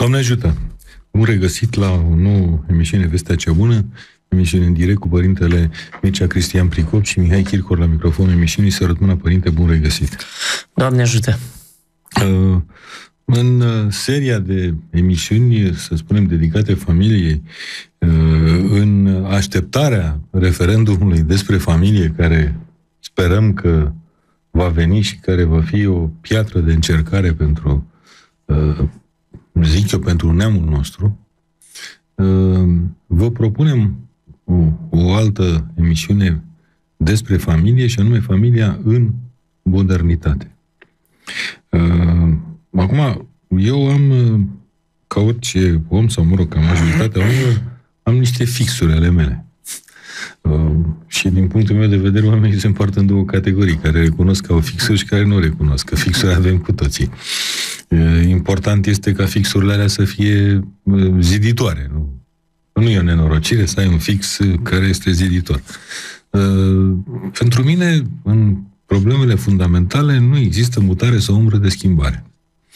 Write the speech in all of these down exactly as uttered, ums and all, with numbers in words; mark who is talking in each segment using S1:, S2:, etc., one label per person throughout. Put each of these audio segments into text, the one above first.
S1: Doamne ajută! Bun regăsit la o nouă emisiune Vestea cea bună, emisiune în direct cu părintele Mircea Cristian Pricop și Mihai Chircor la microfonul emisiunii. Să rămână, părinte, bun regăsit!
S2: Doamne ajută!
S1: Uh, în seria de emisiuni, să spunem, dedicate familiei, uh, în așteptarea referendumului despre familie, care sperăm că va veni și care va fi o piatră de încercare pentru, uh, zic eu, pentru neamul nostru, uh, vă propunem o, o altă emisiune despre familie, și anume familia în modernitate. Uh, acum, eu am, ca orice om, sau mă rog, ca majoritatea omilor, am niște fixuri ale mele. Uh, și din punctul meu de vedere, oamenii se împart în două categorii, care recunosc ca o fixuri și care nu recunosc, că fixuri avem cu toții. Uh, important este ca fixurile alea să fie uh, ziditoare. Nu, nu e o nenorocire să ai un fix care este ziditor. Uh, pentru mine, în problemele fundamentale, nu există mutare sau umbră de schimbare.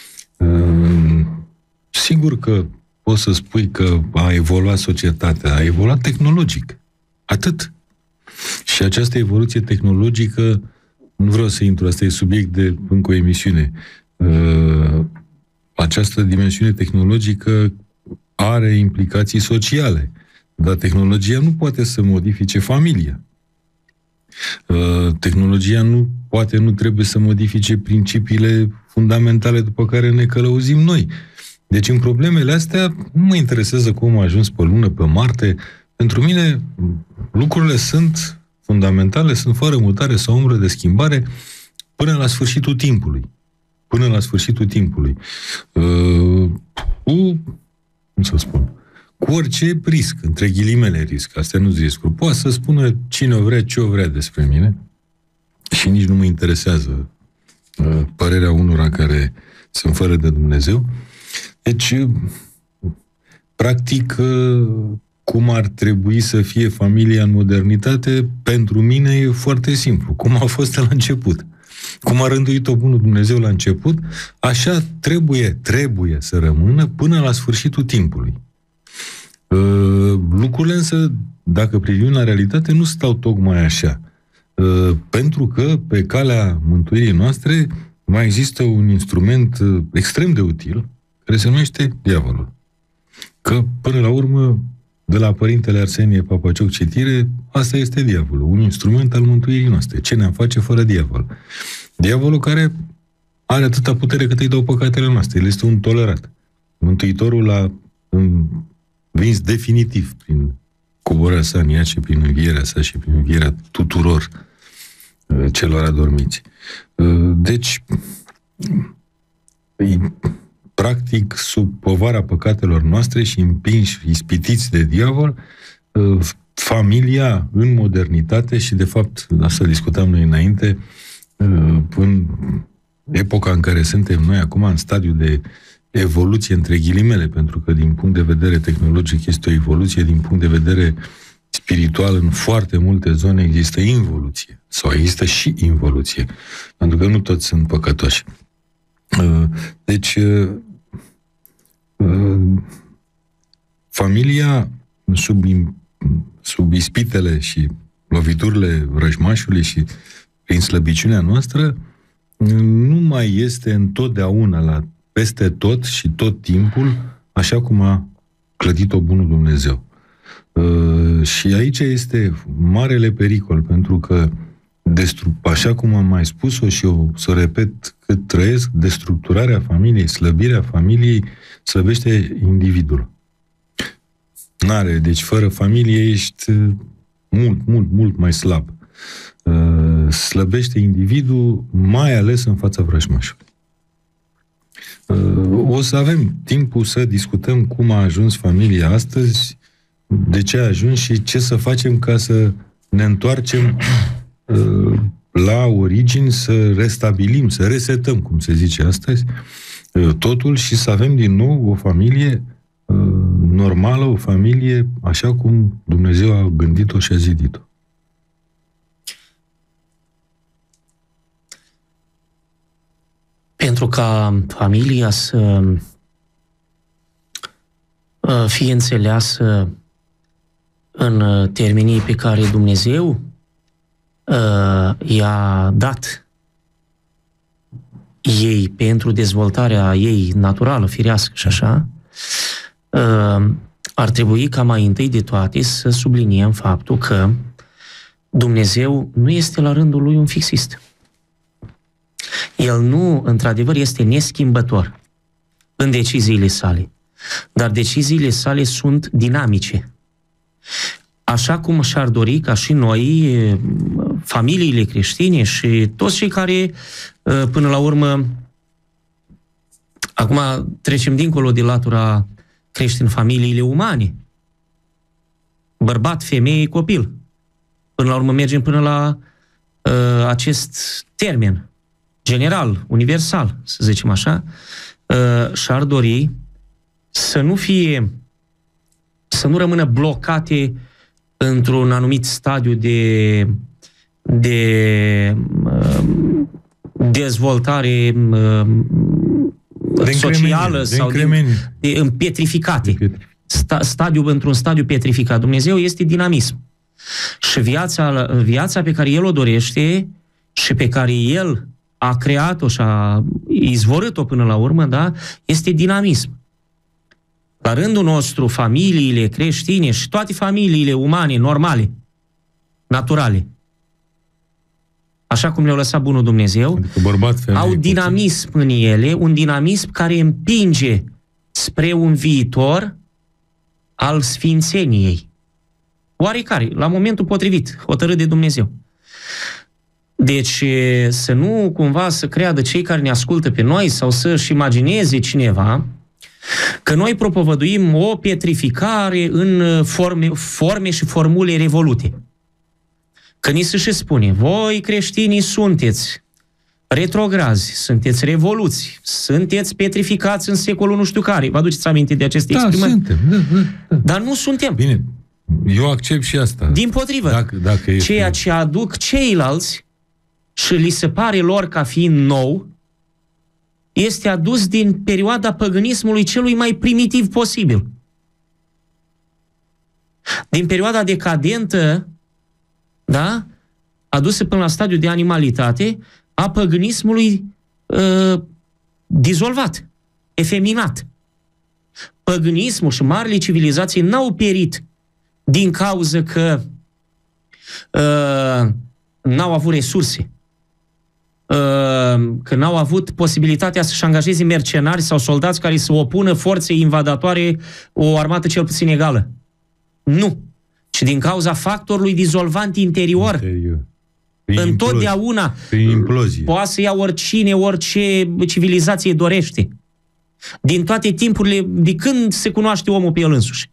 S1: Uh, sigur că poți să spui că a evoluat societatea, a evoluat tehnologic. Atât. Și această evoluție tehnologică, nu vreau să intru, asta e subiect de încă o emisiune, uh, această dimensiune tehnologică are implicații sociale, dar tehnologia nu poate să modifice familia. Uh, tehnologia nu poate, nu trebuie să modifice principiile fundamentale după care ne călăuzim noi. Deci în problemele astea nu mă interesează cum a ajuns pe lună, pe Marte. Pentru mine lucrurile sunt fundamentale, sunt fără mutare sau umbră de schimbare până la sfârșitul timpului. Până la sfârșitul timpului. Uh, cu, cum să spun, cu orice risc, între ghilimele risc, astea nu-s riscuri. Poate să spună cine o vrea, ce o vrea despre mine și nici nu mă interesează uh, părerea unora care sunt fără de Dumnezeu. Deci, uh, practic, uh, cum ar trebui să fie familia în modernitate, pentru mine e foarte simplu. Cum a fost la început. Cum a rânduit-o bunul Dumnezeu la început, așa trebuie, trebuie să rămână până la sfârșitul timpului. Uh, lucrurile însă, dacă privim la realitate, nu stau tocmai așa. Uh, pentru că pe calea mântuirii noastre mai există un instrument uh, extrem de util, care se numește diavolul. Că, până la urmă, de la Părintele Arsenie Papacioc Citire, asta este diavolul, un instrument al mântuirii noastre. Ce ne-am face fără diavol? Diavolul care are atâta putere cât îi dau păcatele noastre. El este un tolerat. Mântuitorul a învins definitiv prin coborârea sa în ea și prin învierea sa și prin învierea tuturor uh, celor adormiți. Uh, deci, practic, sub povara păcatelor noastre și împinși, ispitiți de diavol, familia în modernitate și, de fapt, asta discutam noi înainte, în epoca în care suntem noi acum, în stadiu de evoluție între ghilimele, pentru că din punct de vedere tehnologic este o evoluție, din punct de vedere spiritual, în foarte multe zone există involuție, sau există și involuție, pentru că nu toți sunt păcătoși. Deci, familia, sub, sub ispitele și loviturile vrăjmașului și prin slăbiciunea noastră, nu mai este întotdeauna, la peste tot și tot timpul, așa cum a clădit-o bunul Dumnezeu. Și aici este marele pericol, pentru că Destru- așa cum am mai spus-o și eu să o repet cât trăiesc, destructurarea familiei, slăbirea familiei, slăbește individul. N-are, deci fără familie ești mult, mult, mult mai slab. Uh, slăbește individul, mai ales în fața vrăjmașului. Uh, o să avem timpul să discutăm cum a ajuns familia astăzi, de ce a ajuns și ce să facem ca să ne întoarcem la origini, să restabilim, să resetăm, cum se zice astăzi, totul și să avem din nou o familie normală, o familie așa cum Dumnezeu a gândit-o și a zidit-o.
S2: Pentru ca familia să fie înțeleasă în termenii pe care Dumnezeu i-a dat ei pentru dezvoltarea ei naturală, firească și așa, ar trebui ca mai întâi de toate să subliniem faptul că Dumnezeu nu este la rândul lui un fixist. El nu, într-adevăr, este neschimbător în deciziile sale, dar deciziile sale sunt dinamice. Așa cum și-ar dori ca și noi, familiile creștine și toți cei care, până la urmă, acum trecem dincolo de latura creștin, familiile umane, bărbat, femeie, copil. Până la urmă mergem până la uh, acest termen general, universal, să zicem așa, uh, și-ar dori să nu fie, să nu rămână blocate într-un anumit stadiu de, de uh, dezvoltare uh, de socială
S1: de
S2: sau de, de împietrificate. De Sta, stadiu, într-un stadiu petrificat. Dumnezeu este dinamism. Și viața, viața pe care El o dorește și pe care El a creat-o și a izvorât-o până la urmă, da, este dinamism. La rândul nostru, familiile creștine și toate familiile umane, normale, naturale, așa cum le-a lăsat bunul Dumnezeu,
S1: adică bărbat, femeie,
S2: au dinamism în ele, un dinamism care împinge spre un viitor al sfințeniei. Oarecare, la momentul potrivit, hotărât de Dumnezeu. Deci să nu cumva să creadă cei care ne ascultă pe noi sau să-și imagineze cineva că noi propovăduim o pietrificare în forme, forme și formule revolute. Că ni se și spune, voi creștinii sunteți retrograzi, sunteți revoluți, sunteți petrificați în secolul nu știu care. Vă aduceți aminte de aceste
S1: da,
S2: exprimări?
S1: Suntem, da, da, da.
S2: Dar nu suntem.
S1: Bine, eu accept și asta.
S2: Dimpotrivă,
S1: dacă, dacă este...
S2: ceea ce aduc ceilalți și li se pare lor ca fiind nou, este adus din perioada păgânismului celui mai primitiv posibil. Din perioada decadentă, da, adusă până la stadiul de animalitate, a păgânismului uh, dizolvat, efeminat. Păgânismul și marile civilizații n-au pierit din cauză că uh, n-au avut resurse, uh, că n-au avut posibilitatea să-și angajeze mercenari sau soldați care să opună forței invadatoare o armată cel puțin egală. Nu. Ci din cauza factorului dizolvant interior. interior. Întotdeauna poate să ia oricine, orice civilizație dorește. Din toate timpurile, de când se cunoaște omul pe el însuși.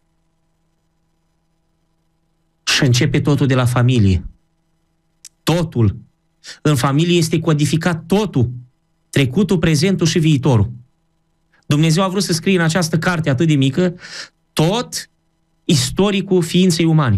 S2: Și începe totul de la familie. Totul. În familie este codificat totul. Trecutul, prezentul și viitorul. Dumnezeu a vrut să scrie în această carte atât de mică tot istoricul ființei umane.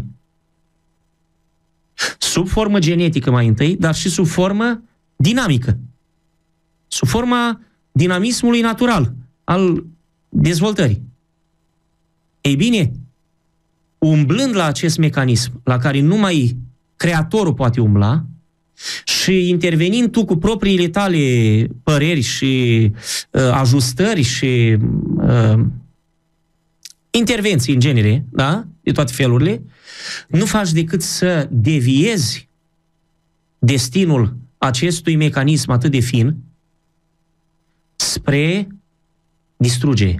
S2: Sub formă genetică mai întâi, dar și sub formă dinamică. Sub forma dinamismului natural, al dezvoltării. Ei bine, umblând la acest mecanism, la care numai Creatorul poate umbla, și intervenind tu cu propriile tale păreri și uh, ajustări și uh, intervenții în genere, da? De toate felurile, nu faci decât să deviezi destinul acestui mecanism atât de fin spre distrugere.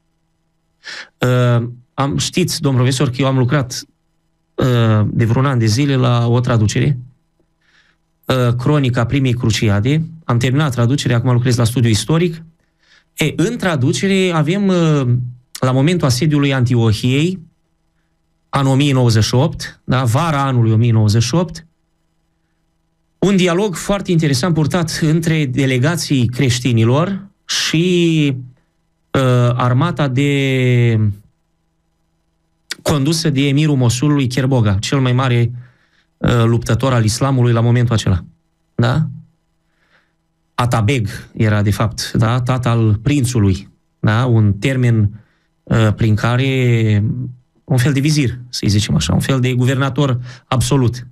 S2: Uh, am, știți, domn profesor, că eu am lucrat uh, de vreun an de zile la o traducere, uh, Cronica primei cruciade. Am terminat traducerea, acum lucrez la studiu istoric. E, în traducere avem, uh, la momentul asediului Antiohiei, anul o mie nouăzeci și opt, da, vara anului o mie nouăzeci și opt, un dialog foarte interesant purtat între delegații creștinilor și uh, armata de condusă de emirul Mosulului, Kerboga, cel mai mare uh, luptător al islamului la momentul acela. Da? Atabeg era, de fapt, da? Tata al prințului. Da? Un termen prin care un fel de vizir, să-i zicem așa, un fel de guvernator absolut.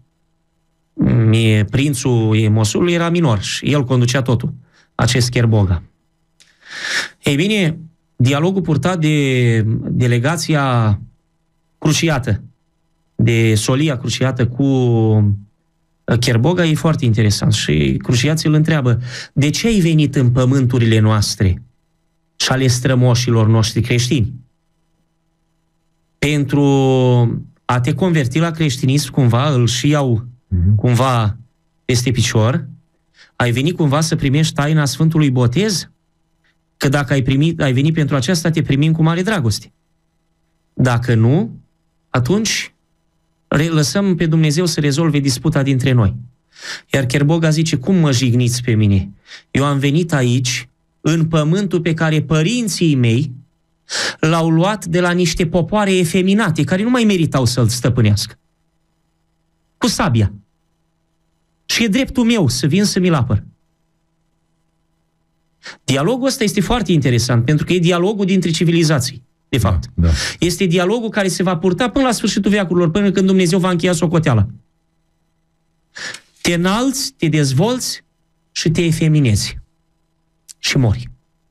S2: Prințul Mosulului era minor și el conducea totul, acest Kerboga. Ei bine, dialogul purtat de delegația cruciată, de solia cruciată cu Kerboga e foarte interesant și cruciații îl întreabă: de ce ai venit în pământurile noastre și ale strămoșilor noștri creștini? Pentru a te converti la creștinism, cumva îl și iau cumva peste picior? Ai venit cumva să primești taina Sfântului Botez? Că dacă ai, primit, ai venit pentru aceasta, te primim cu mare dragoste. Dacă nu, atunci lăsăm pe Dumnezeu să rezolve disputa dintre noi. Iar Kerboga zice: cum mă jigniți pe mine? Eu am venit aici, în pământul pe care părinții mei l-au luat de la niște popoare efeminate, care nu mai meritau să-l stăpânească. Cu sabia. Și e dreptul meu să vin să mi-l apăr. Dialogul ăsta este foarte interesant, pentru că e dialogul dintre civilizații, de fapt.
S1: Da, da.
S2: Este dialogul care se va purta până la sfârșitul veacurilor, până când Dumnezeu va încheia socoteala. Te înalți, te dezvolți și te efeminezi. Și mori.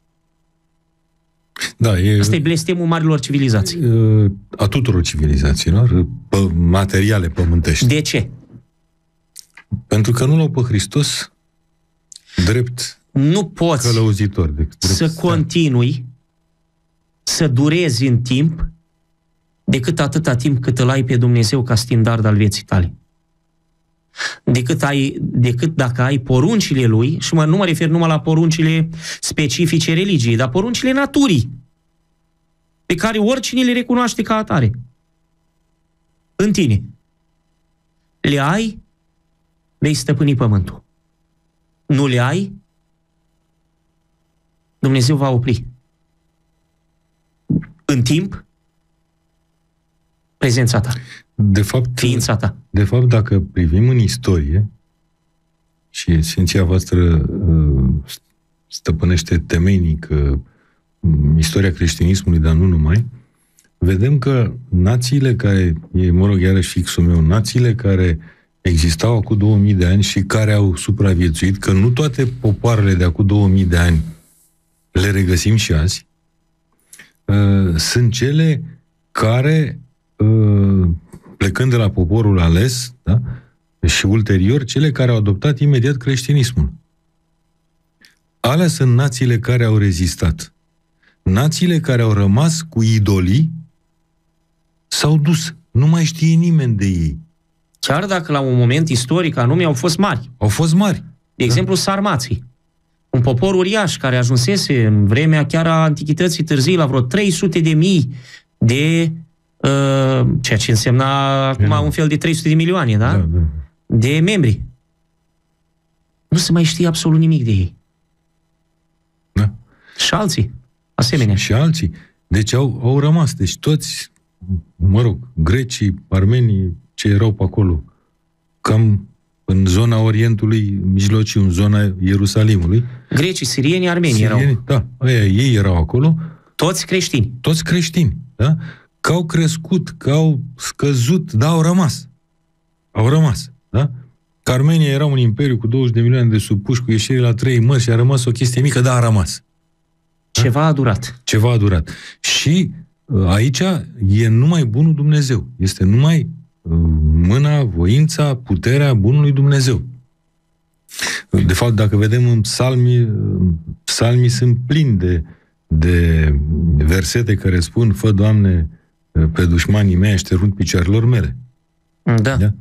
S1: Da, e,
S2: asta e blestemul marilor civilizații.
S1: A tuturor civilizațiilor, pă, materiale pământești.
S2: De ce?
S1: Pentru că nu l-au pe Hristos drept
S2: nu poți
S1: călăuzitor. Drept
S2: să
S1: stat.
S2: continui să durezi în timp decât atâta timp cât îl ai pe Dumnezeu ca standard al vieții tale. Decât, ai, decât dacă ai poruncile Lui, și mă, nu mă refer numai la poruncile specifice religiei, dar poruncile naturii, pe care oricine le recunoaște ca atare. În tine. Le ai, vei stăpâni pământul. Nu le ai, Dumnezeu va opri în timp prezența ta.
S1: De fapt,
S2: ființa ta.
S1: De fapt, dacă privim în istorie, și esenția voastră stăpânește temeinic istoria creștinismului, dar nu numai, vedem că națiile care, e, mă rog, iarăși fixul meu, națiile care existau acum două mii de ani și care au supraviețuit, că nu toate popoarele de acum două mii de ani le regăsim și azi, uh, sunt cele care, uh, plecând de la poporul ales, da, și ulterior, cele care au adoptat imediat creștinismul. Alea sunt națiile care au rezistat. Națiile care au rămas cu idolii s-au dus. Nu mai știe nimeni de ei.
S2: Chiar dacă la un moment istoric anume au fost mari.
S1: Au fost mari.
S2: De
S1: da.
S2: exemplu, sarmații. Un popor uriaș care ajunsese în vremea chiar a Antichității târzii la vreo trei sute de mii de... Uh, ceea ce însemna acum un fel de trei sute de milioane, da?
S1: Da, da.
S2: De membri. Nu se mai știe absolut nimic de ei.
S1: Da.
S2: Și alții, asemenea.
S1: Și, și alții. Deci au, au rămas. Deci toți, mă rog, grecii, armenii, ce erau pe acolo, cam în zona Orientului Mijlociu, în zona Ierusalimului.
S2: Grecii, sirieni, armenii
S1: sirieni,
S2: erau.
S1: Da, aia, ei erau acolo.
S2: Toți creștini.
S1: Toți creștini, da? Că au crescut, că au scăzut, dar au rămas. Au rămas, da? Că Armenia era un imperiu cu douăzeci de milioane de supuși, cu ieșire la trei mări și a rămas o chestie mică, dar a rămas.
S2: Ceva da? a durat.
S1: Ceva a durat. Și aici e numai bunul Dumnezeu. Este numai mâna, voința, puterea bunului Dumnezeu. De fapt, dacă vedem în psalmi, psalmii sunt plini de, de versete care spun: fă, Doamne, pe dușmanii mei așternut picioarelor mele.
S2: Da.
S1: Da?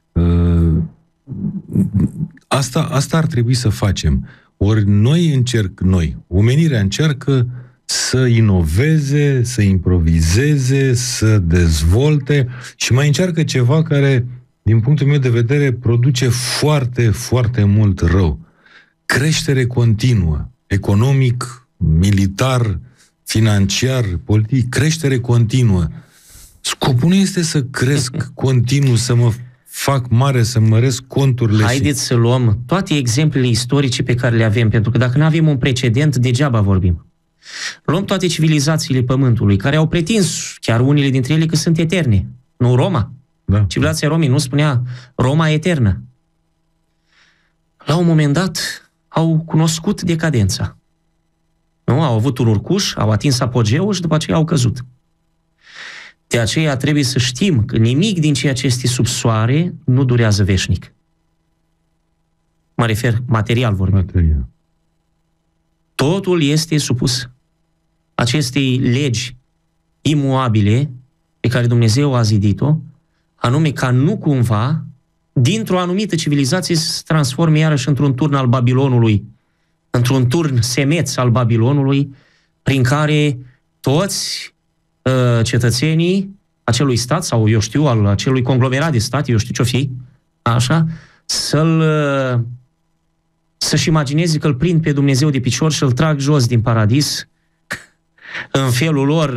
S1: Asta, asta ar trebui să facem. Ori noi încerc, noi, omenirea încearcă să inoveze, să improvizeze, să dezvolte și mai încearcă ceva care, din punctul meu de vedere, produce foarte, foarte mult rău. Creștere continuă, economic, militar, financiar, politic, creștere continuă. Scopul nu este să cresc continuu, să mă fac mare, să măresc conturile.
S2: Haideți
S1: și...
S2: să luăm toate exemplele istorice pe care le avem, pentru că dacă nu avem un precedent, degeaba vorbim. Luăm toate civilizațiile Pământului, care au pretins, chiar unele dintre ele, că sunt eterne. Nu Roma.
S1: Da.
S2: Civilizația Romei nu spunea Roma eternă. La un moment dat au cunoscut decadența. Nu? Au avut un urcuș, au atins apogeul și după aceea au căzut. De aceea trebuie să știm că nimic din ceea ce este sub soare nu durează veșnic. Mă refer material vorbim.
S1: Material.
S2: Totul este supus acestei legi imuabile pe care Dumnezeu a zidit-o, anume ca nu cumva, dintr-o anumită civilizație, să se transforme iarăși într-un turn al Babilonului, într-un turn semeț al Babilonului, prin care toți uh, cetățenii acelui stat, sau eu știu, al acelui conglomerat de stat, eu știu ce-o fi, așa, să-l, uh, să-și imagineze că îl prind pe Dumnezeu de picior și îl trag jos din paradis, în felul lor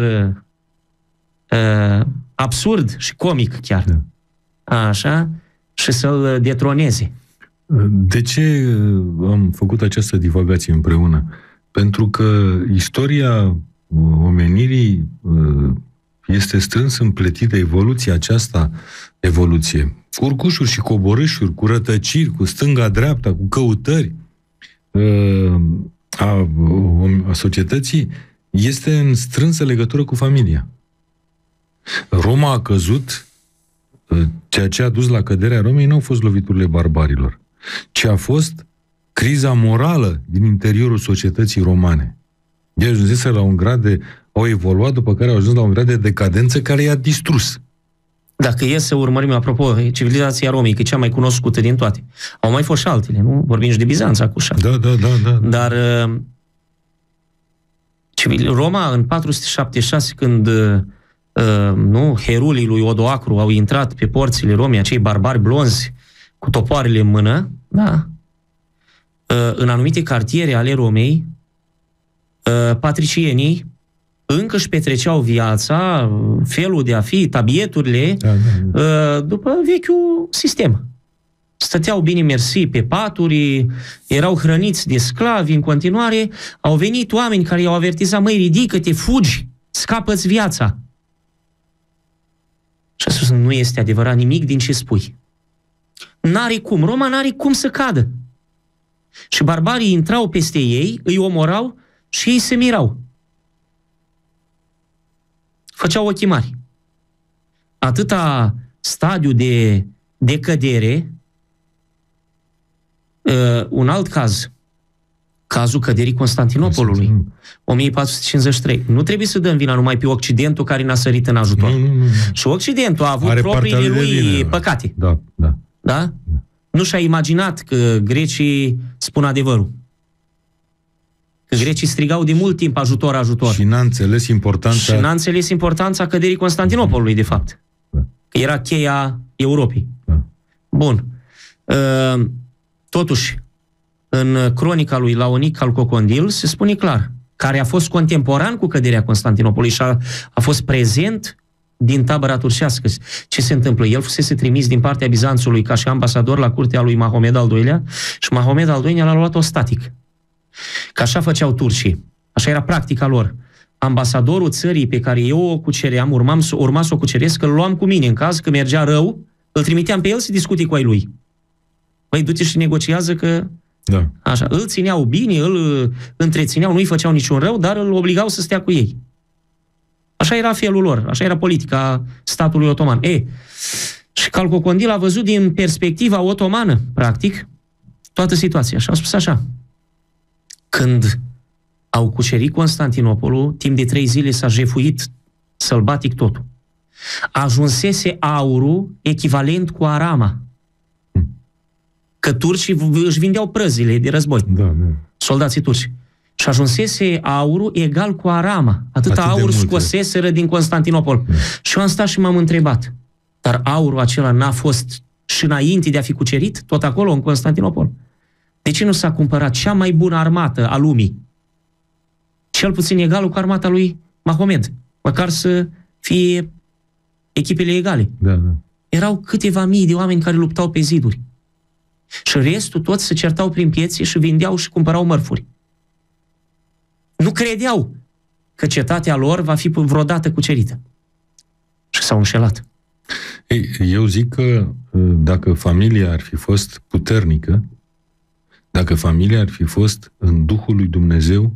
S2: uh, absurd și comic chiar. Da. Așa, și să-l detroneze.
S1: De ce am făcut această divagație împreună? Pentru că istoria omenirii este strâns împletită, evoluția aceasta, evoluție, cu urcușuri și coborâșuri, cu rătăciri, cu stânga-dreapta, cu căutări a, a societății, este în strânsă legătură cu familia. Roma a căzut, ceea ce a dus la căderea Romei nu au fost loviturile barbarilor, ci a fost criza morală din interiorul societății romane. Ei ajunsese la un grad de... au evoluat, după care au ajuns la un grad de decadență care i-a distrus.
S2: Dacă e să urmărim, apropo, civilizația Romei, că e cea mai cunoscută din toate. Au mai fost și altele, nu? Vorbim și de Bizanța cu șa.
S1: Da, da, da, da.
S2: Dar Roma, în patru sute șaptezeci și șase, când Uh, nu, herulii lui Odoacru au intrat pe porțile Romei, acei barbari blonzi cu topoarele în mână, da, uh, în anumite cartiere ale Romei, uh, patricienii încă își petreceau viața, felul de a fi, tabieturile, da, da, da. Uh, după vechiul sistem. Stăteau bine mersi pe paturi, erau hrăniți de sclavi în continuare, au venit oameni care i-au avertizat, măi, ridică-te, fugi, scapă-ți viața. Și a spus, nu este adevărat nimic din ce spui. N-are cum, Roma n-are cum să cadă. Și barbarii intrau peste ei, îi omorau și ei se mirau. Făceau ochii mari. Atâta stadiu de decădere, uh, un alt caz, cazul căderii Constantinopolului, o mie patru sute cincizeci și trei. Nu trebuie să dăm vina numai pe Occidentul care n-a sărit în ajutor.
S1: Nu, nu, nu.
S2: Și Occidentul a avut
S1: Are
S2: propriile lui
S1: vine,
S2: păcate.
S1: Da, da.
S2: Da? Da? Nu și-a imaginat că grecii spun adevărul. Că grecii strigau de mult timp ajutor, ajutor.
S1: Și n-a înțeles importanța...
S2: Și n-a înțeles importanța căderii Constantinopolului, de fapt.
S1: Da.
S2: Că era cheia Europei.
S1: Da.
S2: Bun. Totuși, în cronica lui Laonic Calcocondil se spune clar, care a fost contemporan cu căderea Constantinopolului și a, a fost prezent din tabăra turcească. Ce se întâmplă? El fusese trimis din partea Bizanțului ca și ambasador la curtea lui Mahomed al doilea și Mahomed al doilea l-a luat ostatic. Că așa făceau turcii. Așa era practica lor. Ambasadorul țării pe care eu o cuceream, urmam, urma să o cuceresc, că îl luam cu mine în caz că mergea rău, îl trimiteam pe el să discute cu ai lui. Păi du-te și negociază că...
S1: Da.
S2: Așa, îl țineau bine, îl întrețineau, nu-i făceau niciun rău, dar îl obligau să stea cu ei. Așa era felul lor, așa era politica statului otoman. E, și Calcocondil a văzut din perspectiva otomană, practic, toată situația. Și a spus așa, când au cucerit Constantinopolul, timp de trei zile s-a jefuit sălbatic totul. Ajunsese aurul echivalent cu arama. Că turcii își vindeau prăzile de război.
S1: Da, da.
S2: Soldații turci. Și ajunsese aurul egal cu arama. Atâta Atât aur scoseseră din Constantinopol. Da. Și eu am stat și m-am întrebat. Dar aurul acela n-a fost și înainte de a fi cucerit? Tot acolo, în Constantinopol? De ce nu s-a cumpărat cea mai bună armată a lumii? Cel puțin egalul cu armata lui Mahomed. Măcar să fie echipele egale.
S1: Da, da.
S2: Erau câteva mii de oameni care luptau pe ziduri. Și restul toți se certau prin piețe și vindeau și cumpărau mărfuri. Nu credeau că cetatea lor va fi vreodată cucerită. Și s-au înșelat.
S1: Ei, eu zic că dacă familia ar fi fost puternică, dacă familia ar fi fost în Duhul lui Dumnezeu,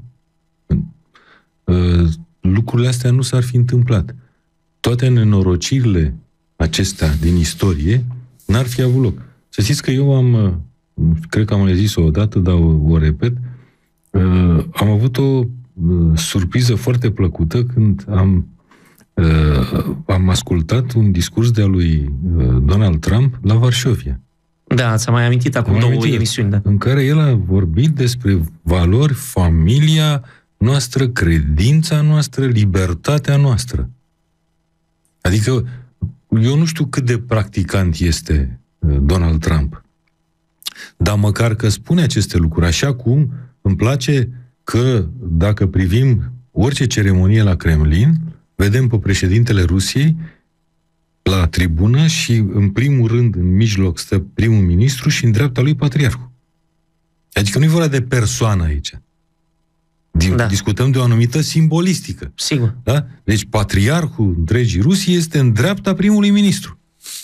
S1: lucrurile astea nu s-ar fi întâmplat. Toate nenorocirile acestea din istorie n-ar fi avut loc. Să știți că eu am, cred că am mai zis-o odată, dar o, o repet, am avut o surpriză foarte plăcută când am, am ascultat un discurs de-a lui Donald Trump la Varșovia.
S2: Da, ți-am mai amintit acum două amintit, emisiuni. Da.
S1: În care el a vorbit despre valori, familia noastră, credința noastră, libertatea noastră. Adică, eu nu știu cât de practicant este Donald Trump, dar măcar că spune aceste lucruri, așa cum îmi place că, dacă privim orice ceremonie la Kremlin, vedem pe președintele Rusiei la tribună și, în primul rând, în mijloc stă primul ministru și în dreapta lui patriarhul. Adică nu e vorba de persoană aici. Da. Discutăm de o anumită simbolistică.
S2: Sigur.
S1: Da? Deci patriarhul întregii Rusii este în dreapta primului ministru.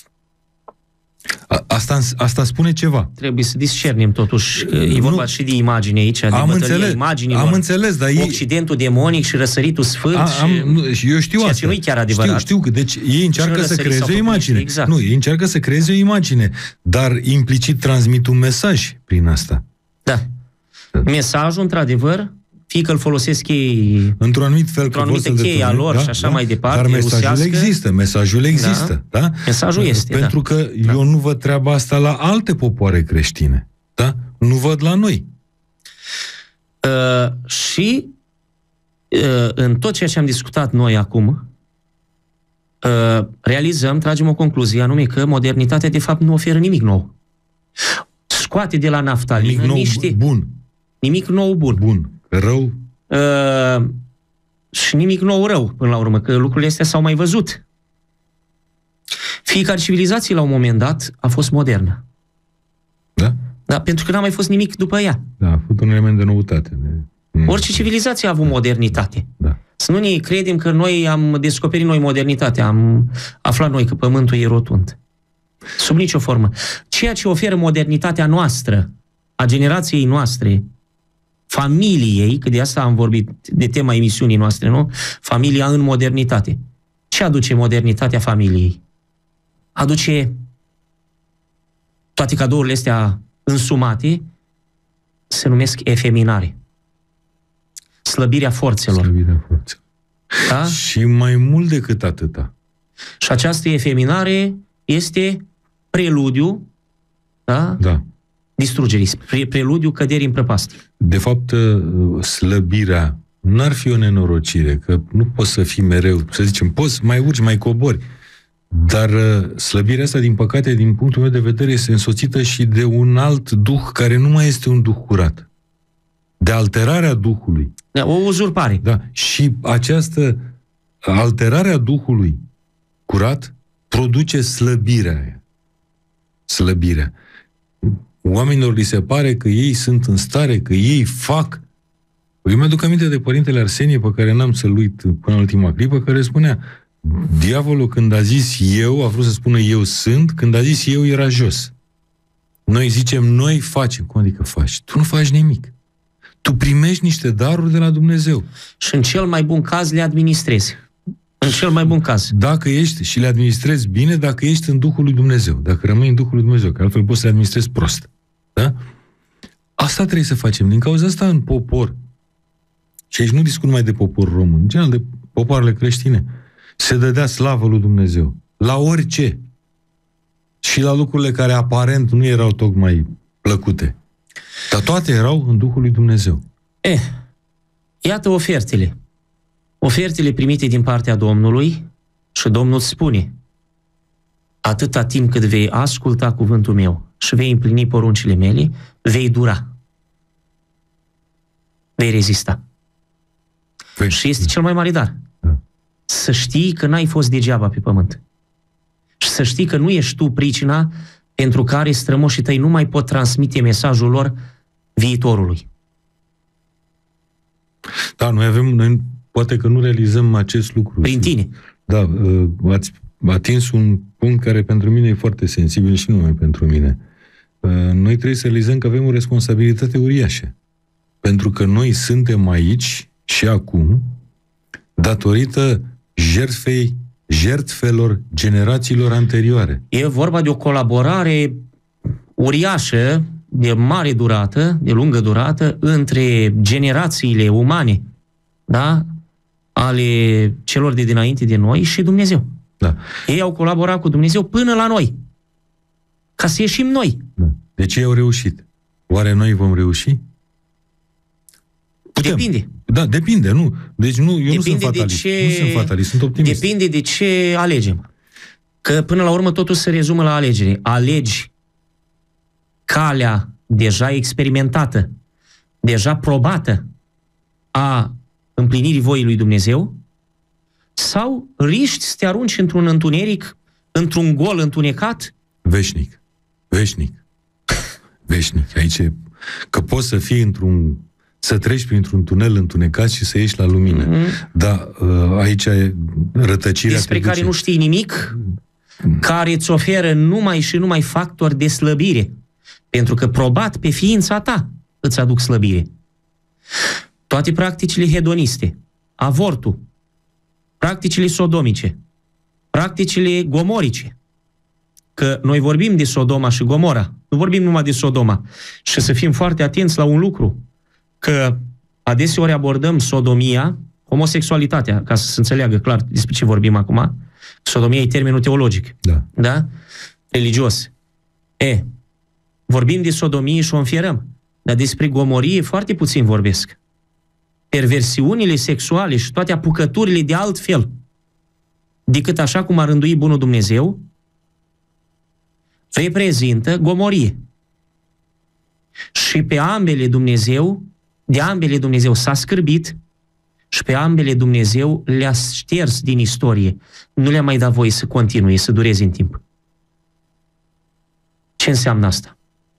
S1: A, asta, asta spune ceva.
S2: Trebuie să discernim totuși. E
S1: nu,
S2: vorba și de imagine aici, de
S1: am
S2: bătălia
S1: înțeles,
S2: imaginilor.
S1: Am înțeles, dar ei...
S2: Occidentul demonic și răsăritul sfânt. A,
S1: am, nu, eu știu
S2: ceea
S1: asta.
S2: ce nu e chiar adevărat.
S1: Știu, știu. Deci ei încearcă să creeze o imagine.
S2: Exact.
S1: Nu, ei încearcă să creeze o imagine, dar implicit transmit un mesaj prin asta.
S2: Da. Mesajul, într-adevăr, fie că îl folosesc ei
S1: într-un anumit fel,
S2: într-o anumită cheie a lor, da, și așa da, mai departe,
S1: dar mesajul
S2: rusească,
S1: există, mesajul există, da?
S2: da? Mesajul este,
S1: Pentru
S2: da.
S1: că
S2: da.
S1: eu nu văd treaba asta la alte popoare creștine, da? Nu văd la noi.
S2: Uh, și uh, în tot ceea ce am discutat noi acum, uh, realizăm, tragem o concluzie, anume că modernitatea de fapt nu oferă nimic nou. Scoate de la naftalină
S1: nimic nou,
S2: niște...
S1: bun.
S2: Nimic nou bun.
S1: Bun. Rău.
S2: Uh, și nimic nou rău, până la urmă, că lucrurile astea s-au mai văzut. Fiecare civilizație, la un moment dat, a fost modernă.
S1: Da?
S2: Da, pentru că n-a mai fost nimic după ea.
S1: Da, a fost un element de noutate. De...
S2: Orice civilizație a avut modernitate.
S1: Da.
S2: Să nu ne credem că noi am descoperit noi modernitatea, am aflat noi că pământul e rotund. Sub nicio formă. Ceea ce oferă modernitatea noastră, a generației noastre, familiei, că de asta am vorbit, de tema emisiunii noastre, nu? Familia în modernitate. Ce aduce modernitatea familiei? Aduce toate cadourile astea însumate, se numesc efeminare. Slăbirea forțelor.
S1: Slăbirea forțelor.
S2: Da?
S1: Și mai mult decât atâta.
S2: Și această efeminare este preludiu, da?
S1: Da.
S2: distrugerii, pre- preludiu căderii în prăpastie.
S1: De fapt, slăbirea n-ar fi o nenorocire, că nu poți să fii mereu, să zicem, poți, mai urci, mai cobori, dar slăbirea asta, din păcate, din punctul meu de vedere, este însoțită și de un alt duh care nu mai este un duh curat. De alterarea duhului.
S2: Da, o uzurpare.
S1: Da. Și această alterare a duhului curat produce slăbirea aia. Slăbirea. Oamenilor li se pare că ei sunt în stare, că ei fac. Eu mi-aduc aminte de părintele Arsenie, pe care n-am să-l uit până în ultima clipă, care spunea, diavolul când a zis eu, a vrut să spună eu sunt, când a zis eu era jos. Noi zicem, noi facem. Cum adică faci? Tu nu faci nimic. Tu primești niște daruri de la Dumnezeu.
S2: Și în cel mai bun caz le administrezi. În cel mai bun caz.
S1: Dacă ești și le administrezi bine, dacă ești în Duhul lui Dumnezeu. Dacă rămâi în Duhul lui Dumnezeu, că altfel poți să le administrezi prost. Da? Asta trebuie să facem. Din cauza asta în popor, și aici nu discut numai de popor român, în general de popoarele creștine, se dădea slavă lui Dumnezeu. La orice. Și la lucrurile care aparent nu erau tocmai plăcute. Dar toate erau în Duhul lui Dumnezeu.
S2: Eh, iată ofertele. Ofertele primite din partea Domnului și Domnul spune, atâta timp cât vei asculta cuvântul meu și vei împlini poruncile mele, vei dura. Vei rezista.
S1: Vei.
S2: Și este cel mai mare dar.
S1: Da.
S2: Să știi că n-ai fost degeaba pe pământ. Și să știi că nu ești tu pricina pentru care strămoșii tăi nu mai pot transmite mesajul lor viitorului.
S1: Da, noi avem, noi poate că nu realizăm acest lucru.
S2: Prin tine.
S1: Da, ați atins un punct care pentru mine e foarte sensibil și nu numai pentru mine. Noi trebuie să realizăm că avem o responsabilitate uriașă. Pentru că noi suntem aici și acum datorită jertfei, jertfelor generațiilor anterioare.
S2: E vorba de o colaborare uriașă, de mare durată, de lungă durată, între generațiile umane, da? Ale celor de dinainte de noi și Dumnezeu.
S1: Da.
S2: Ei au colaborat cu Dumnezeu până la noi, ca să ieșim noi.
S1: Da. Deci ei au reușit. Oare noi vom reuși? Putem.
S2: Depinde.
S1: Da, depinde, nu. Deci nu, eu
S2: depinde
S1: nu sunt fatalist.
S2: ce...
S1: Nu sunt fatalist, sunt optimist.
S2: Depinde de ce alegem. Că până la urmă totul se rezumă la alegere. Alegi calea deja experimentată, deja probată a împlinirii voii lui Dumnezeu, sau riști să te arunci într-un întuneric, într-un gol întunecat?
S1: Veșnic. Veșnic. Veșnic. Aici e... Că poți să fii într-un... să treci printr-un tunel întunecat și să ieși la lumină. Mm-hmm. Dar aici e rătăcirea.
S2: Despre care duce... nu știi nimic, care îți oferă numai și numai factori de slăbire. Pentru că probat pe ființa ta îți aduc slăbire. Toate practicile hedoniste, avortul, practicile sodomice, practicile gomorice, că noi vorbim de Sodoma și Gomora, nu vorbim numai de Sodoma. Și să fim foarte atenți la un lucru, că adeseori abordăm sodomia, homosexualitatea, ca să se înțeleagă clar despre ce vorbim acum. Sodomia e termenul teologic,
S1: da,
S2: da? Religios. E, vorbim de sodomie și o înfierăm, dar despre gomorie foarte puțin vorbesc. Perversiunile sexuale și toate apucăturile de alt fel decât așa cum a rânduit bunul Dumnezeu reprezintă gomorie. Și pe ambele Dumnezeu, de ambele Dumnezeu s-a scârbit și pe ambele Dumnezeu le-a șters din istorie. Nu le-a mai dat voie să continue, să dureze în timp. Ce înseamnă asta?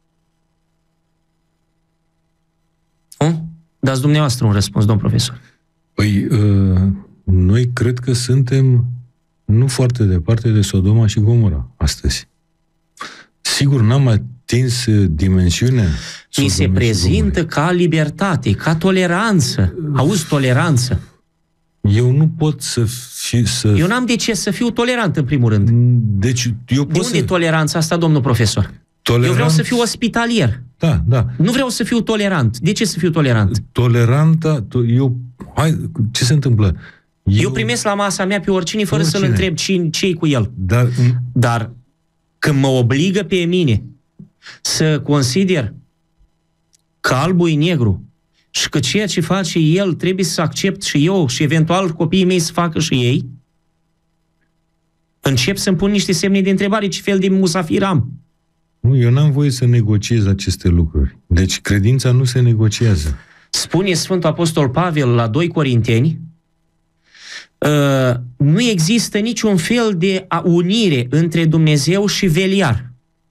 S2: Nu? Dați dumneavoastră un răspuns, domn profesor.
S1: Păi, uh, noi cred că suntem nu foarte departe de Sodoma și Gomora astăzi. Sigur, n-am atins dimensiunea.
S2: Mi se prezintă ca libertate, ca toleranță. Auzi, toleranță.
S1: Eu nu pot să fi... Să...
S2: Eu n-am de ce să fiu tolerant, în primul rând.
S1: Deci, eu pot
S2: de unde
S1: să...
S2: toleranța asta, domnul profesor? Tolerant... Eu vreau să fiu ospitalier.
S1: Da, da.
S2: Nu vreau să fiu tolerant. De ce să fiu tolerant?
S1: Toleranta... Eu... Hai, ce se întâmplă?
S2: Eu, eu primesc la masa mea pe oricine fără oricine. Să-l întreb ce-i cu el.
S1: Dar...
S2: Dar când mă obligă pe mine să consider că albul e negru și că ceea ce face el trebuie să accept și eu și eventual copiii mei să facă și ei, încep să-mi pun niște semne de întrebare ce fel de musafir am.
S1: Nu, eu n-am voie să negociez aceste lucruri. Deci credința nu se negociază.
S2: Spune Sfântul Apostol Pavel la doi Corinteni, uh, nu există niciun fel de unire între Dumnezeu și veliar.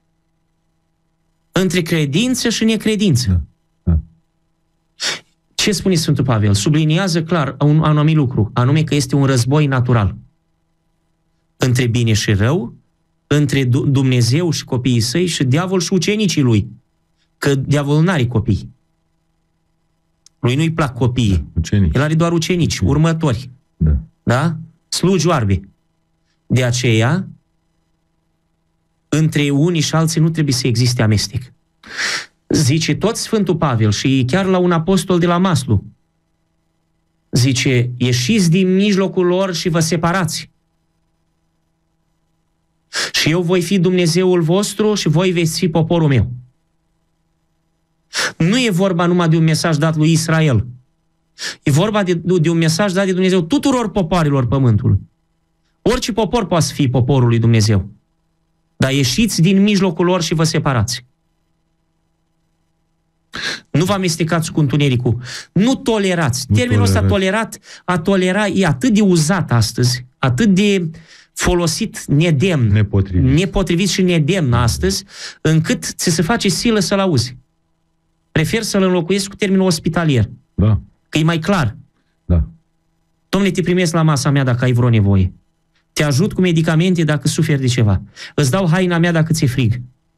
S2: Între credință și necredință.
S1: Da, da.
S2: Ce spune Sfântul Pavel? Subliniază clar un anumit lucru, anume că este un război natural. Între bine și rău, între Dumnezeu și copiii săi și diavol și ucenicii lui. Că diavolul n-are copii. Lui nu-i plac copiii.
S1: Ucenici.
S2: El are doar ucenici, ucenici. Următori.
S1: Da.
S2: Da? Slugi oarbe. De aceea, între unii și alții nu trebuie să existe amestec. Zice tot Sfântul Pavel și chiar la un apostol de la Maslu. Zice, ieșiți din mijlocul lor și vă separați. Și eu voi fi Dumnezeul vostru și voi veți fi poporul meu. Nu e vorba numai de un mesaj dat lui Israel. E vorba de, de un mesaj dat de Dumnezeu tuturor popoarelor pământului. Orice popor poate fi poporul lui Dumnezeu. Dar ieșiți din mijlocul lor și vă separați. Nu vă amestecați cu întunericul. Nu tolerați. Nu Termenul ăsta tolerat, a tolera, e atât de uzat astăzi, atât de folosit nedemn,
S1: nepotrivit,
S2: nepotrivit și nedemn astăzi, încât ți se face silă să-l auzi. Prefer să-l înlocuiesc cu termenul ospitalier.
S1: Da.
S2: Că e mai clar.
S1: Da.
S2: Dom'le, te primesc la masa mea dacă ai vreo nevoie. Te ajut cu medicamente dacă suferi de ceva. Îți dau haina mea dacă ți-e frig.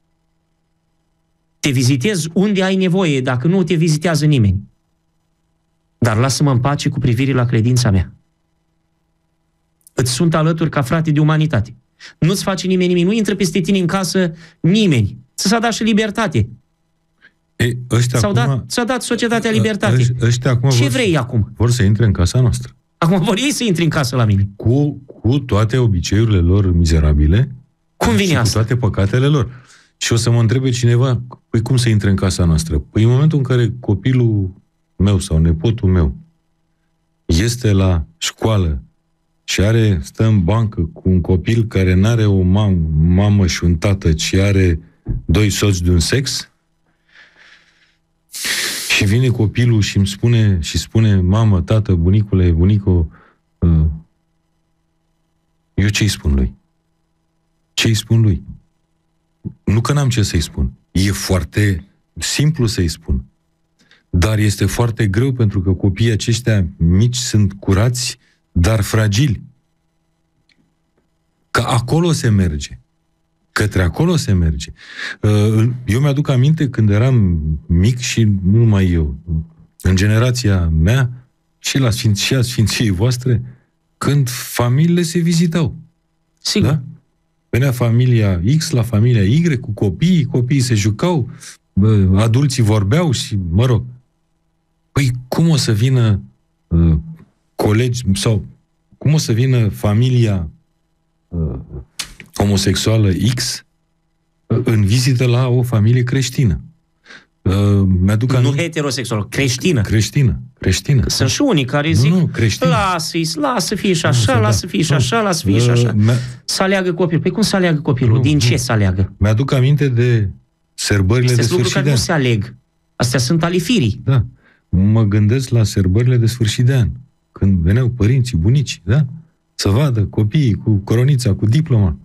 S2: Te vizitez unde ai nevoie, dacă nu te vizitează nimeni. Dar lasă-mă în pace cu privire la credința mea. Îți sunt alături ca frate de umanitate. Nu-ți face nimeni nimic, nu intră peste tine în casă nimeni. Ți-a dat și libertate.
S1: Ei, ăștia
S2: S-au
S1: acum,
S2: dat, ți-a dat societatea libertate.
S1: Ăștia acum
S2: Ce
S1: vor,
S2: vrei acum?
S1: Vor să intre în casa noastră.
S2: Acum vor ei să intri în casă la mine.
S1: Cu, cu toate obiceiurile lor mizerabile.
S2: Cum vine
S1: și
S2: asta?
S1: cu toate păcatele lor. Și o să mă întrebe cineva, păi cum să intre în casa noastră? Păi în momentul în care copilul meu sau nepotul meu este la școală și are, stă în bancă cu un copil care n-are o mamă, mamă și un tată, ci are doi soți de un sex, și vine copilul și îmi spune, și spune, mamă, tată, bunicule, bunico, uh, eu ce-i spun lui? Ce-i spun lui? Nu că n-am ce să-i spun. E foarte simplu să-i spun. Dar este foarte greu pentru că copiii aceștia mici sunt curați, dar fragili. Că acolo se merge. Către acolo se merge. Eu mi-aduc aminte când eram mic și nu numai eu, în generația mea și la sfinț- și a sfinției voastre, când familiile se vizitau.
S2: Sigur.
S1: Da? Venea familia X la familia Y cu copiii, copiii se jucau, adulții vorbeau și, mă rog, păi cum o să vină uh, colegi sau cum o să vină familia uh, homosexuală X uh, în vizită la o familie creștină? Uh, mi-aduc
S2: nu
S1: aminte...
S2: heterosexual, creștină.
S1: Creștină, creștină.
S2: Sunt și unii care zic,
S1: nu, nu,
S2: lasă-i, lasă să fie și așa,
S1: nu,
S2: lasă să fie și așa, lasă să fie și așa. Să aleagă copilul. Păi cum să aleagă copilul?
S1: Nu,
S2: Din
S1: nu.
S2: ce să aleagă?
S1: Mi-aduc aminte de sărbările
S2: Astea
S1: de
S2: sunt lucruri
S1: sfârșit
S2: care
S1: de
S2: nu
S1: an.
S2: se aleg. Astea sunt alifirii.
S1: Da. Mă gândesc la sărbările de sfârșit de an, când veneau părinții, bunicii, da? Să vadă copiii cu coronița, cu diploma.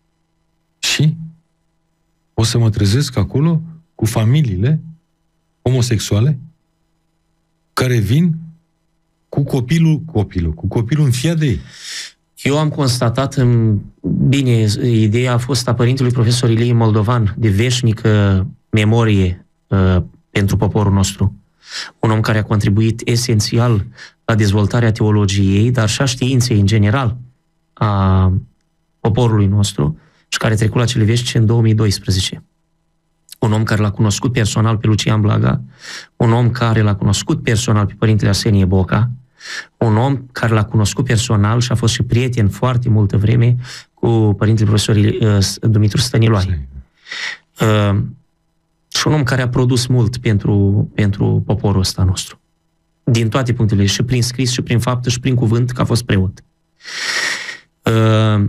S1: Și o să mă trezesc acolo cu familiile homosexuale care vin cu copilul, copilul, cu copilul înfiat de ei.
S2: Eu am constatat, în, bine, ideea a fost a părintelui profesor Ilie Moldovan, de veșnică memorie uh, pentru poporul nostru. Un om care a contribuit esențial la dezvoltarea teologiei, dar și a științei în general a poporului nostru și care a trecut la cele veșnice în două mii doisprezece. Un om care l-a cunoscut personal pe Lucian Blaga, un om care l-a cunoscut personal pe părintele Arsenie Boca, un om care l-a cunoscut personal și a fost și prieten foarte multă vreme cu părintele profesor uh, Dumitru Stăniloae. Uh, și un om care a produs mult pentru, pentru poporul ăsta nostru. Din toate punctele, și prin scris, și prin faptă, și prin cuvânt, că a fost preot. Uh,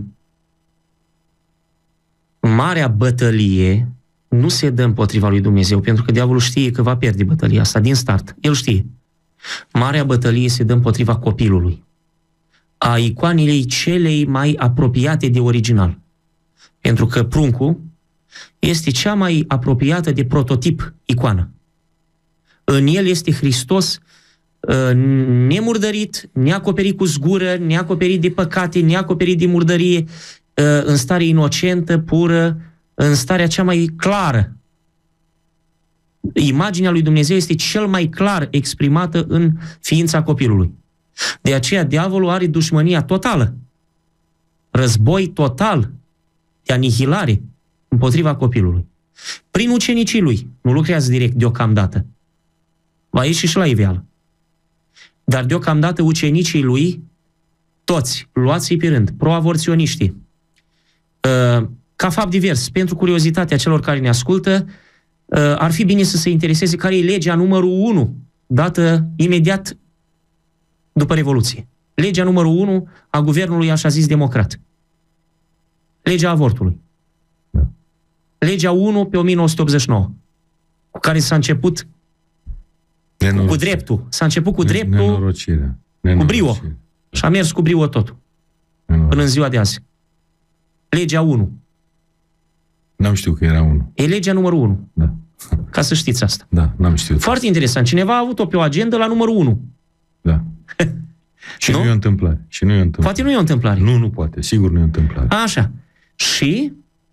S2: marea bătălie nu se dă împotriva lui Dumnezeu, pentru că diavolul știe că va pierde bătălia asta din start. El știe. Marea bătălie se dă împotriva copilului, a icoanelei celei mai apropiate de original. Pentru că pruncul este cea mai apropiată de prototip icoană. În el este Hristos nemurdărit, neacoperit cu zgură, neacoperit de păcate, neacoperit de murdărie, în stare inocentă, pură, în starea cea mai clară. Imaginea lui Dumnezeu este cel mai clar exprimată în ființa copilului. De aceea diavolul are dușmânia totală, război total de anihilare împotriva copilului. Prin ucenicii lui, nu lucrează direct deocamdată. Va ieși și la iveală. Dar deocamdată ucenicii lui, toți, luați-i pe rând, pro-avorționiștii, ca fapt divers, pentru curiozitatea celor care ne ascultă, ar fi bine să se intereseze care e legea numărul unu, dată imediat după Revoluție. Legea numărul unu a guvernului așa zis democrat. Legea avortului. Legea unu pe o mie nouă sute optzeci și nouă, cu care s-a început cu dreptul. S-a început cu dreptul,
S1: Nenorocirea.
S2: cu brio. Și a mers cu brio totul. Până în ziua de azi. Legea unu.
S1: N-am știut că era unu.
S2: E legea numărul unu.
S1: Da.
S2: Ca să știți asta.
S1: Da, n-am știut.
S2: Foarte interesant. Cineva a avut-o pe o agendă la numărul unu.
S1: Da. Și
S2: nu?
S1: nu e o întâmplare. Și nu e o întâmplare.
S2: Poate nu e o întâmplare.
S1: Nu, nu poate. Sigur nu e o întâmplare.
S2: Așa. Și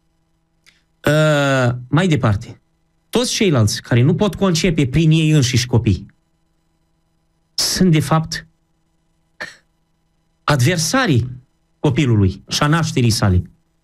S2: uh, mai departe, toți ceilalți care nu pot concepe prin ei înșiși copii sunt de fapt adversarii copilului și a nașterii sale.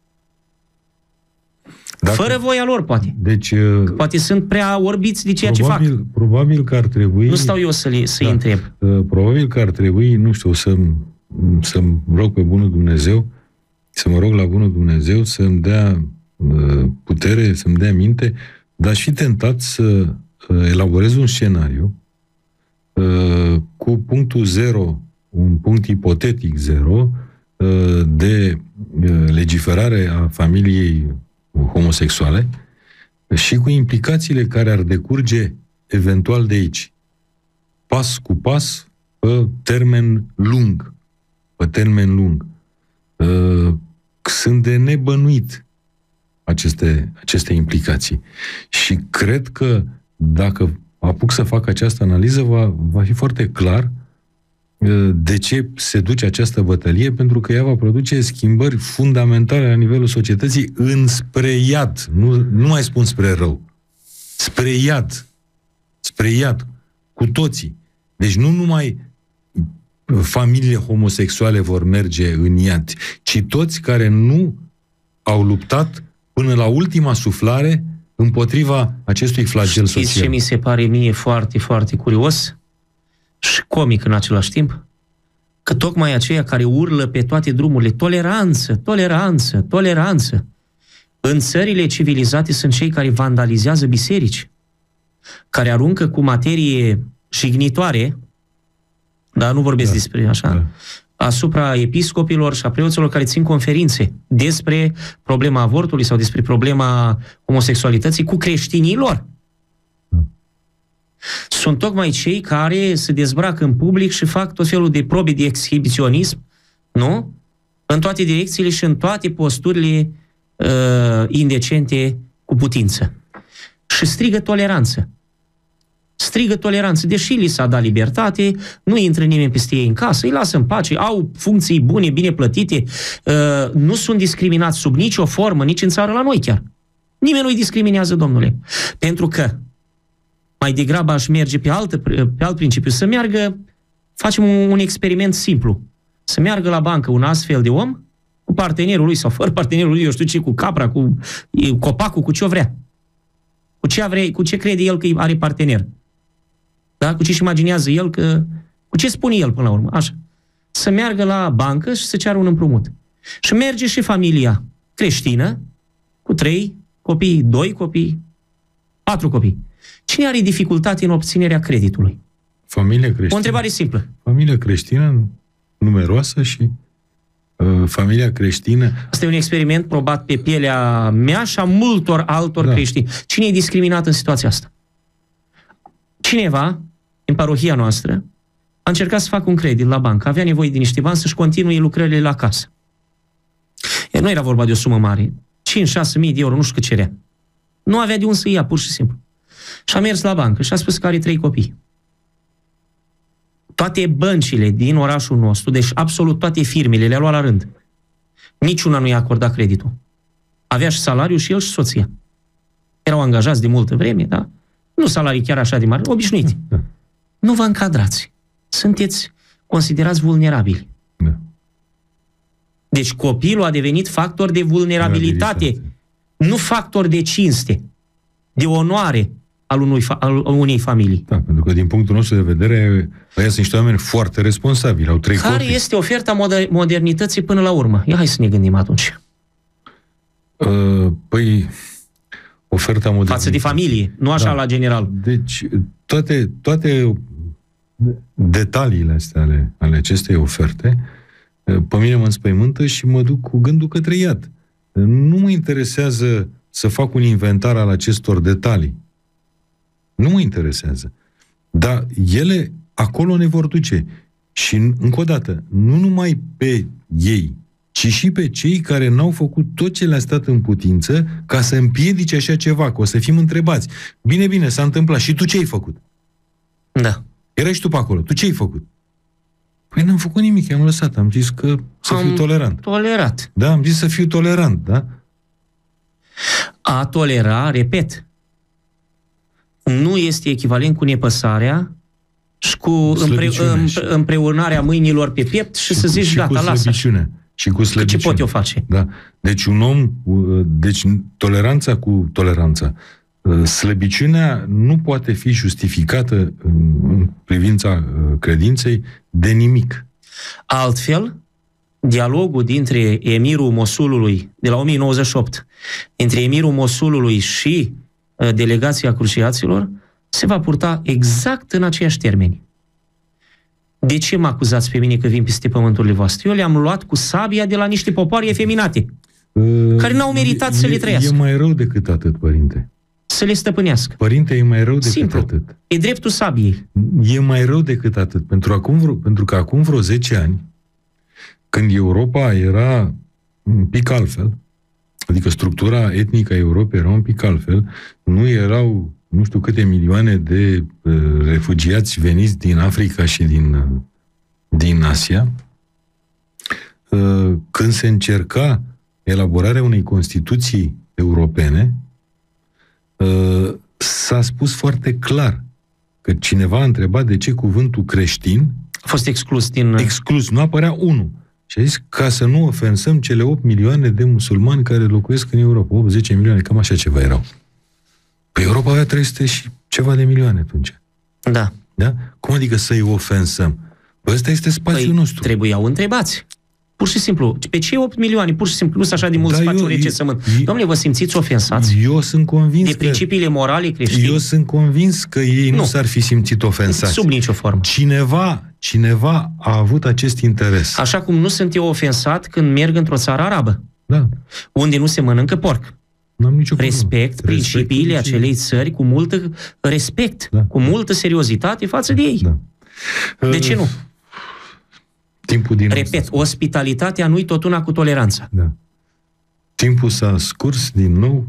S2: Dacă, fără voia lor, poate.
S1: Deci,
S2: poate sunt prea orbiți de ceea
S1: probabil,
S2: ce fac.
S1: Probabil că ar trebui...
S2: Nu stau eu să-i să da, întreb.
S1: Probabil că ar trebui, nu știu, să-mi, să-mi rog pe Bunul Dumnezeu, să mă rog la Bunul Dumnezeu să-mi dea putere, să-mi dea minte, dar aș fi tentat să elaborez un scenariu cu punctul zero, un punct ipotetic zero, de legiferare a familiei homosexuale și cu implicațiile care ar decurge eventual de aici. Pas cu pas, pe termen lung. Pe termen lung. Sunt de nebănuit aceste, aceste implicații. Și cred că dacă apuc să fac această analiză, va, va fi foarte clar de ce se duce această bătălie, pentru că ea va produce schimbări fundamentale la nivelul societății înspre iad. Nu, nu mai spun spre rău. Spre iad. Spre iad. Cu toții. Deci nu numai familiile homosexuale vor merge în iad, ci toți care nu au luptat până la ultima suflare împotriva acestui flagel social.
S2: Știți ce mi se pare mie foarte, foarte curios și comic în același timp? Că tocmai aceia care urlă pe toate drumurile toleranță, toleranță, toleranță, în țările civilizate sunt cei care vandalizează biserici, care aruncă cu materie jignitoare, dar nu vorbesc da. despre așa, da. asupra episcopilor și a preoților care țin conferințe despre problema avortului sau despre problema homosexualității cu creștinii lor. Sunt tocmai cei care se dezbracă în public și fac tot felul de probe de exhibiționism, nu? În toate direcțiile și în toate posturile uh, indecente cu putință. Și strigă toleranță. Strigă toleranță. Deși li s-a dat libertate, nu intră nimeni peste ei în casă, îi lasă în pace, au funcții bune, bine plătite, uh, nu sunt discriminați sub nicio formă, nici în țară la noi chiar. Nimeni nu-i discriminează, domnule. Pentru că mai degrabă aș merge pe, altă, pe alt principiu. Să meargă, facem un, un experiment simplu. Să meargă la bancă un astfel de om, cu partenerul lui sau fără partenerul lui, eu știu ce, cu capra, cu copacul, cu ce o vrea. Cu ce, vrea, cu ce crede el că are partener. Da? Cu ce își imaginează el că... Cu ce spune el până la urmă. Așa. Să meargă la bancă și să ceară un împrumut. Și merge și familia creștină, cu trei copii, doi copii, patru copii. Cine are dificultate în obținerea creditului?
S1: Familia creștină.
S2: O întrebare simplă.
S1: Familia creștină numeroasă și uh, familia creștină...
S2: Asta e un experiment probat pe pielea mea și a multor altor da. creștini. Cine e discriminat în situația asta? Cineva, în parohia noastră, a încercat să facă un credit la bancă. Avea nevoie de niște bani să-și continue lucrările la casă. Iar nu era vorba de o sumă mare. cinci șase mii de euro, nu știu cât cerea. Nu avea de unde să ia, pur și simplu. Și a mers la bancă și a spus că are trei copii. Toate băncile din orașul nostru, deci absolut toate firmele, le-a luat la rând. Niciuna nu i-a acordat creditul. Avea și salariu și el și soția. Erau angajați de multă vreme, da? Nu salarii chiar așa de mari, obișnuiți.
S1: Da.
S2: Nu vă încadrați. Sunteți considerați vulnerabili.
S1: Da.
S2: Deci copilul a devenit factor de vulnerabilitate, nu factor de cinste, de onoare al, unui fa- al unei familii.
S1: Da, pentru că din punctul nostru de vedere, ăia sunt niște oameni foarte responsabili, au trei
S2: Care
S1: copii.
S2: este oferta moder- modernității până la urmă? Ia hai să ne gândim atunci.
S1: Uh, păi, oferta modernității.
S2: Față de familie, nu așa da. la general.
S1: Deci, toate, toate detaliile astea ale, ale acestei oferte, pe mine mă înspăimântă și mă duc cu gândul către iad. Nu mă interesează să fac un inventar al acestor detalii. Nu mă interesează. Dar ele acolo ne vor duce. Și, încă o dată, nu numai pe ei, ci și pe cei care n-au făcut tot ce le-a stat în putință ca să împiedice așa ceva, că o să fim întrebați. Bine, bine, s-a întâmplat. Și tu ce ai făcut?
S2: Da.
S1: Erai și tu pe acolo. Tu ce ai făcut? Păi n-am făcut nimic, am lăsat, am zis că să
S2: am
S1: fiu tolerant.
S2: tolerat.
S1: Da, am zis să fiu tolerant, da?
S2: A tolera, repet, nu este echivalent cu nepăsarea și cu împre,
S1: și...
S2: împreunarea mâinilor pe piept și, și să zici,
S1: și
S2: gata, lasă.
S1: Și cu slăbiciune.
S2: Ce pot eu face?
S1: Da. Deci un om, deci toleranța cu toleranța, slăbiciunea nu poate fi justificată în privința credinței de nimic.
S2: Altfel, dialogul dintre emirul Mosulului de la o mie nouăzeci și opt, între emirul Mosulului și uh, delegația cruciaților, se va purta exact în aceiași termeni. De ce mă acuzați pe mine că vin peste pământurile voastre? Eu le-am luat cu sabia de la niște popoare efeminate, uh, care n-au meritat
S1: e,
S2: să le trăiască.
S1: E mai rău decât atât, părinte.
S2: Să le stăpânească.
S1: Părinte, e mai rău decât
S2: Simplu.
S1: atât.
S2: E dreptul sabiei.
S1: E mai rău decât atât. Pentru, acum vreo, pentru că acum vreo zece ani, când Europa era un pic altfel, adică structura etnică a Europei era un pic altfel, nu erau nu știu câte milioane de uh, refugiați veniți din Africa și din, uh, din Asia, uh, când se încerca elaborarea unei Constituții europene, uh, s-a spus foarte clar că cineva a întrebat de ce cuvântul creștin
S2: a fost exclus din...
S1: Exclus, nu apărea unul. Și a zis, ca să nu ofensăm cele opt milioane de musulmani care locuiesc în Europa. opt zece milioane, cam așa ceva erau. Păi Europa avea trei sute și ceva de milioane atunci.
S2: Da.
S1: Da? Cum adică să-i ofensăm? Păi ăsta este spațiul
S2: păi
S1: nostru.
S2: Trebuiau întrebați. Pur și simplu. Pe cei opt milioane, pur și simplu, nu sunt așa de mult
S1: da,
S2: spațiu
S1: eu,
S2: recensământ.
S1: Eu,
S2: Dom'le, vă simțiți ofensați?
S1: Eu sunt convins
S2: de principiile
S1: că,
S2: morale creștine?
S1: Eu sunt convins că ei nu, nu s-ar fi simțit ofensați.
S2: Sub nicio formă.
S1: Cineva, cineva a avut acest interes.
S2: Așa cum nu sunt eu ofensat când merg într-o țară arabă.
S1: Da.
S2: Unde nu se mănâncă porc.
S1: N-am nicio
S2: respect
S1: problemă.
S2: principiile
S1: Respect,
S2: acelei țări cu mult respect,
S1: da.
S2: cu multă seriozitate față de ei.
S1: Da.
S2: De ce nu?
S1: Timpul din
S2: Repet, ospitalitatea nu-i tot una cu toleranța.
S1: Da. Timpul s-a scurs din nou,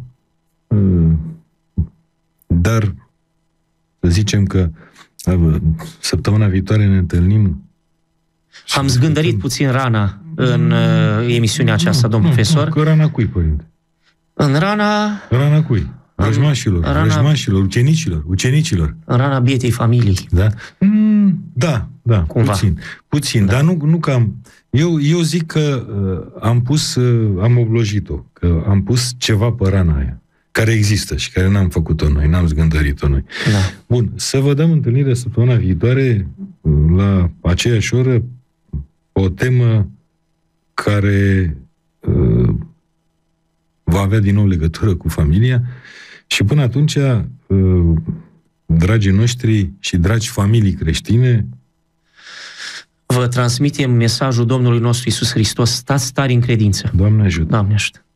S1: dar să zicem că săptămâna viitoare ne întâlnim.
S2: Am zgândărit puțin rana în uh, emisiunea aceasta, domn profesor.
S1: Că rana cui, părinte?
S2: În rana...
S1: Rana cui? Vrăjmașilor,
S2: rana...
S1: vrăjmașilor, ucenicilor, ucenicilor.
S2: În rana bietei familii.
S1: Da? Mm, da, da,
S2: Cumva.
S1: puțin. Puțin, da. Dar nu, nu că am... Eu, eu zic că uh, am pus, uh, am oblojit-o, că am pus ceva pe rana aia, care există și care n-am făcut-o noi, n-am zgândărit-o noi.
S2: Da.
S1: Bun, să vă dăm întâlnire săptămâna viitoare la aceeași oră, o temă care uh, va avea din nou legătură cu familia și până atunci, uh, dragii noștri și dragi familii creștine,
S2: vă transmitem mesajul Domnului nostru Iisus Hristos: stați tari în credință.
S1: Doamne ajută!
S2: Doamne ajută!